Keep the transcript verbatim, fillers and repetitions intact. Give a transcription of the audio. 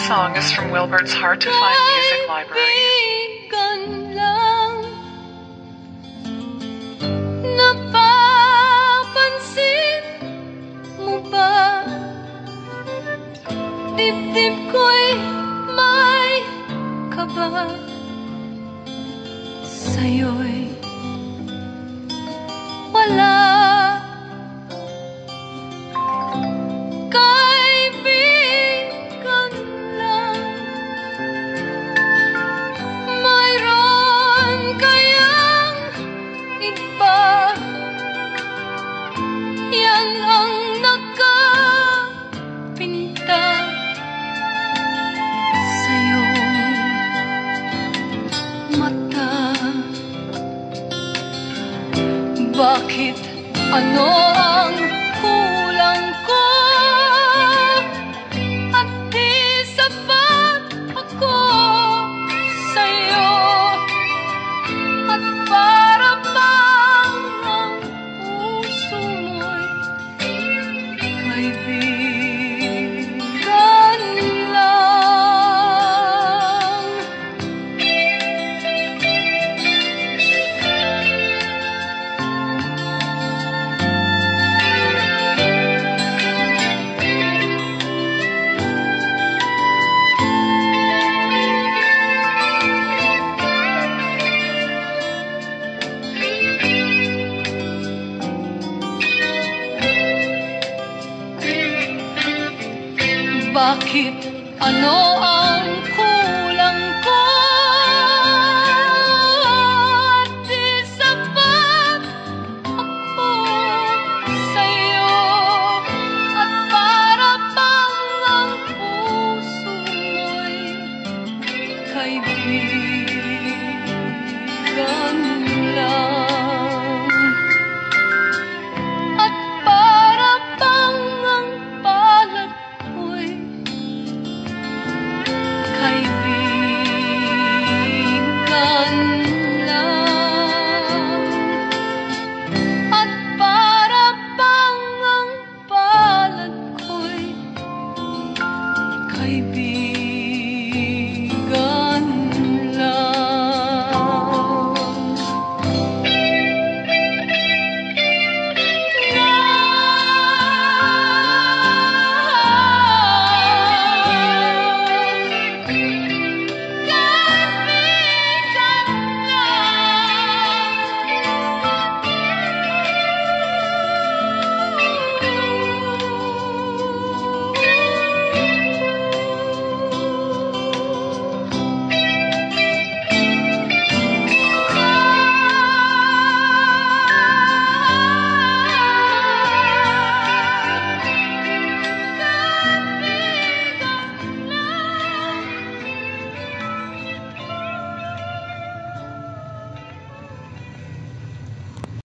song is from Wilbert's Hard to Find Music Library. Kaibigan lang, napapansin mo ba? Dibdib ko'y may kaba, sa'yo'y wala. Kaibigan lang, mayroon kayang iba? Yan ang nakapinta sa'yong mata. Bakit ano ang kulang ko? At di sapat ako sa'yo. At para bang ang puso mo'y kaibigan lang. Bakit ano ang kulang ko? At di sapat ako sa'yo. At para bang ang puso mo'y kaibigan